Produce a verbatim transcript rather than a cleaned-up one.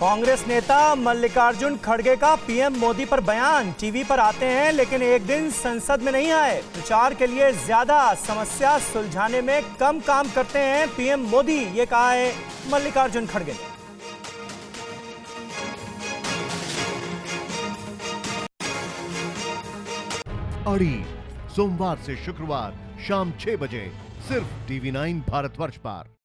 कांग्रेस नेता मल्लिकार्जुन खड़गे का पीएम मोदी पर बयान। टीवी पर आते हैं लेकिन एक दिन संसद में नहीं आए। प्रचार के लिए ज्यादा, समस्या सुलझाने में कम काम करते हैं पीएम मोदी, ये कहा है मल्लिकार्जुन खड़गे ने। अड़ी सोमवार से शुक्रवार शाम छह बजे सिर्फ टीवी नाइन भारतवर्ष पर।